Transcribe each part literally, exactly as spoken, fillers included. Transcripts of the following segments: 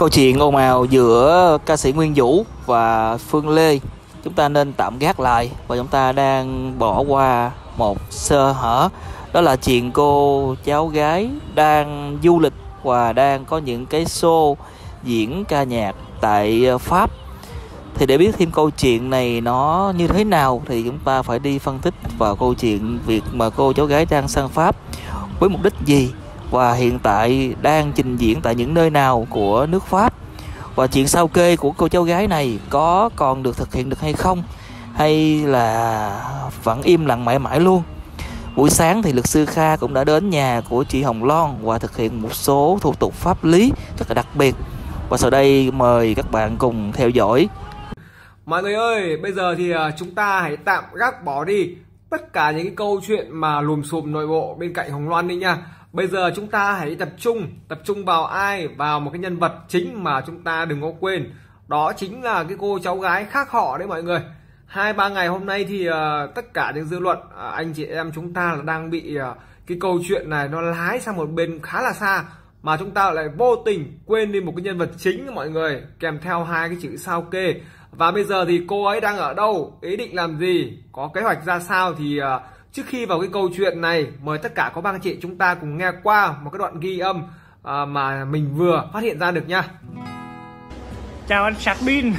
Câu chuyện ồn ào giữa ca sĩ Nguyên Vũ và Phương Lê chúng ta nên tạm gác lại, và chúng ta đang bỏ qua một sơ hở, đó là chuyện cô cháu gái đang du lịch và đang có những cái show diễn ca nhạc tại Pháp. Thì để biết thêm câu chuyện này nó như thế nào thì chúng ta phải đi phân tích vào câu chuyện việc mà cô cháu gái đang sang Pháp với mục đích gì, và hiện tại đang trình diễn tại những nơi nào của nước Pháp, và chuyện sao kê của cô cháu gái này có còn được thực hiện được hay không, hay là vẫn im lặng mãi mãi luôn. Buổi sáng thì luật sư Kha cũng đã đến nhà của chị Hồng Loan và thực hiện một số thủ tục pháp lý rất là đặc biệt, và sau đây mời các bạn cùng theo dõi. Mọi người ơi, bây giờ thì chúng ta hãy tạm gác bỏ đi tất cả những cái câu chuyện mà lùm xùm nội bộ bên cạnh Hồng Loan đi nha. Bây giờ chúng ta hãy tập trung, tập trung vào ai? Vào một cái nhân vật chính mà chúng ta đừng có quên. Đó chính là cái cô cháu gái khác họ đấy mọi người. Hai ba ngày hôm nay thì uh, tất cả những dư luận, uh, anh chị em chúng ta là đang bị uh, cái câu chuyện này nó lái sang một bên khá là xa, mà chúng ta lại vô tình quên đi một cái nhân vật chính mọi người, kèm theo hai cái chữ sao kê. Và bây giờ thì cô ấy đang ở đâu, ý định làm gì, có kế hoạch ra sao thì uh, trước khi vào cái câu chuyện này, mời tất cả các bác anh chị chúng ta cùng nghe qua một cái đoạn ghi âm uh, mà mình vừa phát hiện ra được nha. Chào anh sạc pin.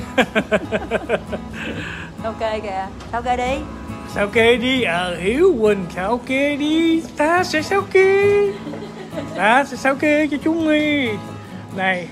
Ok kìa, sao kê đi. Sao kê đi, ờ Hiếu Quỳnh sao kê đi, ta sẽ sao kê. Ta sẽ sao kê cho chúng mi. Này.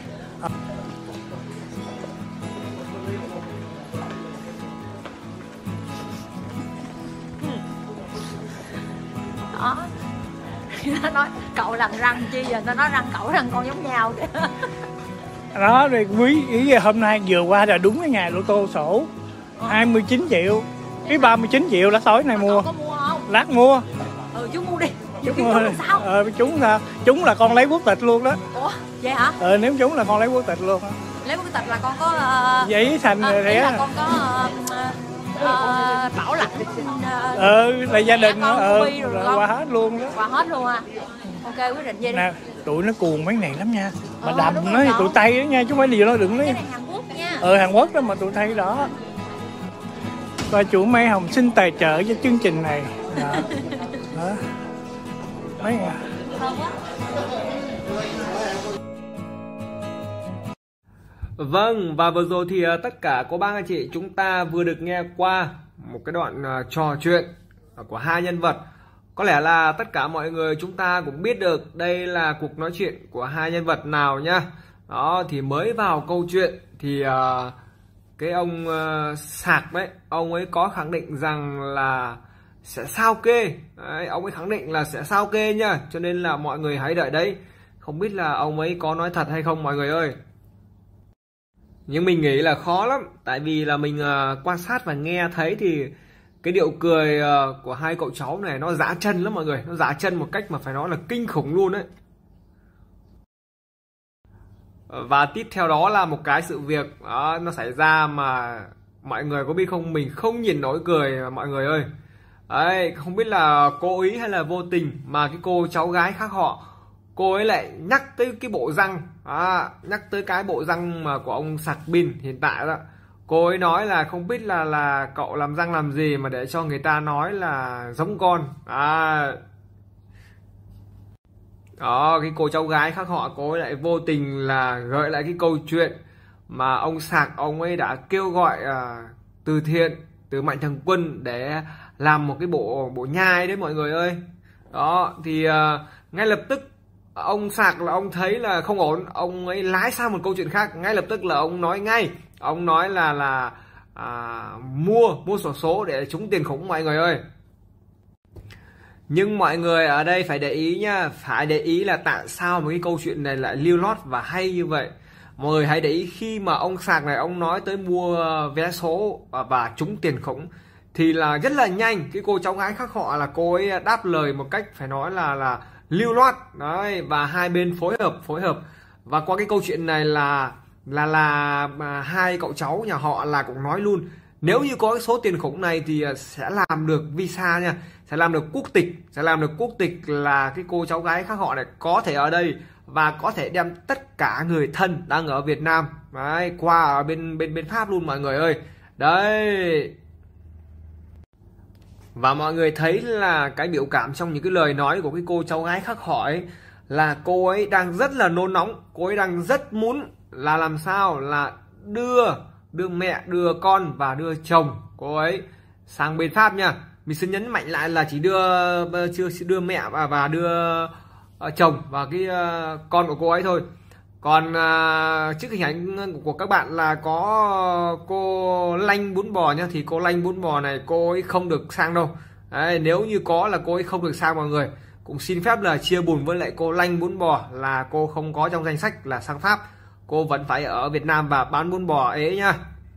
Đó. Nó nói cậu làm răng chi giờ, nó nói răng cậu răng con giống nhau kìa. Đó rồi quý ý hôm nay vừa qua là đúng cái ngày lô tô sổ ờ. hai mươi chín triệu, cái ba mươi chín triệu là tối nay mà mua. Có mua không? Lát mua. Ừ chú mua đi. Chúng mua đi. Sao? Ờ chúng là chúng là con lấy quốc tịch luôn đó. Ủa vậy hả? Ờ nếu chúng là con lấy quốc tịch luôn. Lấy quốc tịch là con có uh... giấy thành à, thế là con có uh, uh, bảo lãnh. Uh, ừ là gia đình ờ rồi qua hết luôn đó. Qua hết luôn à. Ok quyết định vậy đi. Nè, tụi nó cuồng mấy này lắm nha. Mà ờ, đầm nó thì tụi Tây đó nha, chứ không phải điều nó đừng nói. Cái này Hàn Quốc nha. Ờ Hàn Quốc đó mà tụi Tây đó. Và chủ Mai Hồng xin tài trợ cho chương trình này. Đó. Đó. Mấy à. Vâng, và vừa rồi thì uh, tất cả cô bác anh chị chúng ta vừa được nghe qua một cái đoạn uh, trò chuyện uh, của hai nhân vật. Có lẽ là tất cả mọi người chúng ta cũng biết được đây là cuộc nói chuyện của hai nhân vật nào nhá. Đó thì mới vào câu chuyện thì uh, cái ông uh, Sạc đấy, ông ấy có khẳng định rằng là sẽ sao kê. Đấy, ông ấy khẳng định là sẽ sao kê nha, cho nên là mọi người hãy đợi đấy. Không biết là ông ấy có nói thật hay không mọi người ơi. Nhưng mình nghĩ là khó lắm, tại vì là mình uh, quan sát và nghe thấy thì cái điệu cười uh, của hai cậu cháu này nó giã chân lắm mọi người, nó giã chân một cách mà phải nói là kinh khủng luôn đấy. Và tiếp theo đó là một cái sự việc uh, nó xảy ra mà mọi người có biết không, mình không nhìn nổi cười mọi người ơi. Đấy, không biết là cố ý hay là vô tình mà cái cô cháu gái khác họ, cô ấy lại nhắc tới cái bộ răng, à, nhắc tới cái bộ răng mà của ông Sạc Bin hiện tại đó. Cô ấy nói là không biết là là cậu làm răng làm gì mà để cho người ta nói là giống con. À, đó, cái cô cháu gái khác họ, cô ấy lại vô tình là gợi lại cái câu chuyện mà ông Sạc ông ấy đã kêu gọi uh, từ thiện từ Mạnh Thường Quân để làm một cái bộ bộ nhai đấy mọi người ơi. Đó thì uh, ngay lập tức ông Sạc là ông thấy là không ổn, ông ấy lái sang một câu chuyện khác. Ngay lập tức là ông nói ngay, ông nói là là à, mua mua xổ số để trúng tiền khủng mọi người ơi. Nhưng mọi người ở đây phải để ý nha, phải để ý là tại sao một cái câu chuyện này lại lưu lót và hay như vậy. Mọi người hãy để ý khi mà ông Sạc này ông nói tới mua vé số và trúng tiền khủng thì là rất là nhanh. Cái cô cháu gái khác họ là cô ấy đáp lời một cách phải nói là là lưu loát đấy, và hai bên phối hợp phối hợp và qua cái câu chuyện này là là là mà hai cậu cháu nhà họ là cũng nói luôn, nếu như có cái số tiền khủng này thì sẽ làm được visa nha, sẽ làm được quốc tịch, sẽ làm được quốc tịch là cái cô cháu gái khác họ này có thể ở đây và có thể đem tất cả người thân đang ở Việt Nam đấy, qua ở bên bên bên Pháp luôn mọi người ơi. Đấy. Và mọi người thấy là cái biểu cảm trong những cái lời nói của cái cô cháu gái khắc họ ấy, là cô ấy đang rất là nôn nóng, cô ấy đang rất muốn là làm sao là đưa đưa mẹ, đưa con và đưa chồng cô ấy sang bên Pháp nha. Mình xin nhấn mạnh lại là chỉ đưa chưa đưa mẹ và và đưa uh, chồng và cái uh, con của cô ấy thôi. Còn uh, trước hình ảnh của các bạn là có cô Lanh Bún Bò nhá, thì cô Lanh Bún Bò này cô ấy không được sang đâu. Đấy, nếu như có là cô ấy không được sang mọi người. Cũng xin phép là chia buồn với lại cô Lanh Bún Bò là cô không có trong danh sách là sang Pháp. Cô vẫn phải ở Việt Nam và bán bún bò ấy nhá.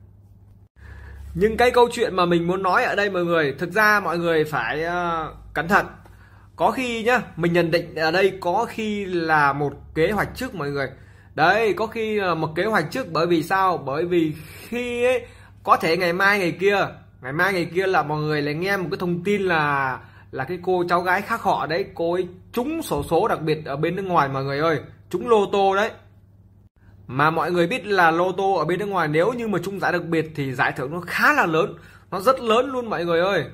Nhưng cái câu chuyện mà mình muốn nói ở đây mọi người, thực ra mọi người phải uh, cẩn thận. Có khi nhá, mình nhận định ở đây có khi là một kế hoạch trước mọi người. Đấy, có khi là một kế hoạch trước, bởi vì sao? Bởi vì khi ấy, có thể ngày mai ngày kia, ngày mai ngày kia là mọi người lại nghe một cái thông tin là là cái cô cháu gái khác họ đấy, cô ấy trúng xổ số đặc biệt ở bên nước ngoài mọi người ơi, trúng lô tô đấy. Mà mọi người biết là lô tô ở bên nước ngoài nếu như mà trúng giải đặc biệt thì giải thưởng nó khá là lớn, nó rất lớn luôn mọi người ơi.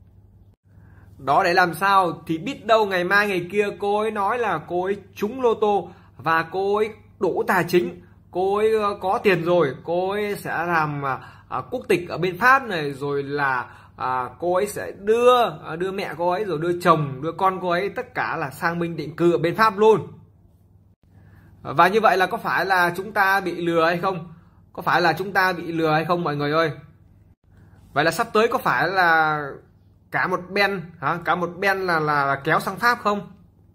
Đó, để làm sao thì biết đâu ngày mai ngày kia cô ấy nói là cô ấy trúng lô tô và cô ấy đủ tài chính, cô ấy có tiền rồi, cô ấy sẽ làm à, quốc tịch ở bên Pháp này, rồi là à, cô ấy sẽ đưa à, đưa mẹ cô ấy, rồi đưa chồng, đưa con cô ấy, tất cả là sang bên định cư ở bên Pháp luôn. Và như vậy là có phải là chúng ta bị lừa hay không? Có phải là chúng ta bị lừa hay không mọi người ơi? Vậy là sắp tới có phải là cả một ben hả? Cả một ben là, là là kéo sang Pháp không?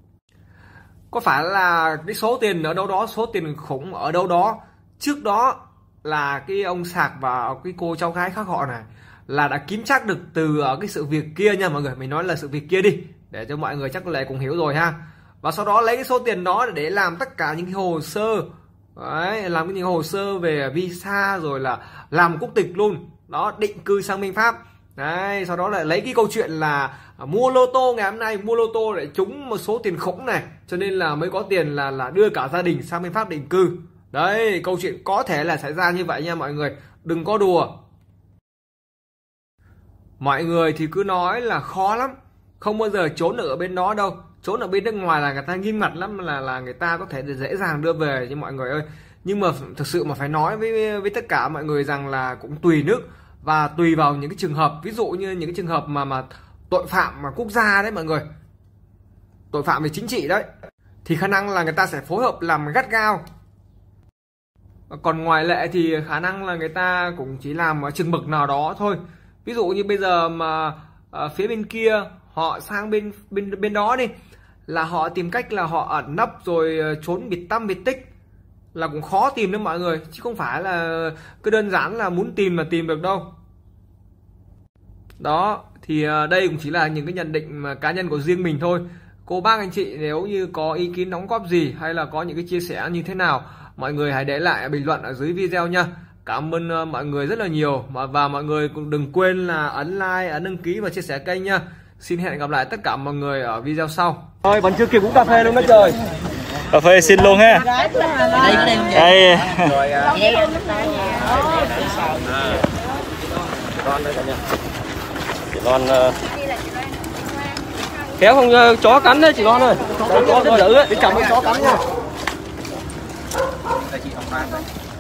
Có phải là cái số tiền ở đâu đó, số tiền khủng ở đâu đó trước đó là cái ông Sạc và cái cô cháu gái khác họ này là đã kiếm chắc được từ cái sự việc kia nha mọi người. Mình nói là sự việc kia đi để cho mọi người chắc là cũng hiểu rồi ha. Và sau đó lấy cái số tiền đó để làm tất cả những cái hồ sơ đấy, làm những hồ sơ về visa, rồi là làm quốc tịch luôn đó, định cư sang bên Pháp đấy. Sau đó lại lấy cái câu chuyện là mua lô tô, ngày hôm nay mua lô tô để trúng một số tiền khủng này, cho nên là mới có tiền là là đưa cả gia đình sang bên Pháp định cư đấy. Câu chuyện có thể là xảy ra như vậy nha mọi người, đừng có đùa. Mọi người thì cứ nói là khó lắm, không bao giờ trốn ở bên đó đâu. Trốn ở bên nước ngoài là người ta nghiêm ngặt lắm, là là người ta có thể dễ dàng đưa về như mọi người ơi. Nhưng mà thực sự mà phải nói với với tất cả mọi người rằng là cũng tùy nước và tùy vào những cái trường hợp, ví dụ như những cái trường hợp mà mà tội phạm mà quốc gia đấy mọi người, tội phạm về chính trị đấy, thì khả năng là người ta sẽ phối hợp làm gắt gao. Còn ngoại lệ thì khả năng là người ta cũng chỉ làm ở chừng mực nào đó thôi. Ví dụ như bây giờ mà ở phía bên kia họ sang bên bên bên đó đi, là họ tìm cách là họ ẩn nấp rồi trốn bịt tăm bịt tích, là cũng khó tìm đấy mọi người, chứ không phải là cứ đơn giản là muốn tìm mà tìm được đâu. Đó, thì đây cũng chỉ là những cái nhận định mà cá nhân của riêng mình thôi. Cô bác anh chị nếu như có ý kiến đóng góp gì hay là có những cái chia sẻ như thế nào, mọi người hãy để lại bình luận ở dưới video nha. Cảm ơn mọi người rất là nhiều, và mọi người cũng đừng quên là ấn like, ấn đăng ký và chia sẻ kênh nha. Xin hẹn gặp lại tất cả mọi người ở video sau. Thôi vẫn chưa kịp uống cà phê luôn đó trời. Cà phê xin luôn ha. Đây. Rồi con đây cả nhà. Chị Loan kéo không chó cắn đấy chị Loan ơi. Chó nữ ấy, đi cầm cái chó cắn nha. Đây chị Hồng Loan.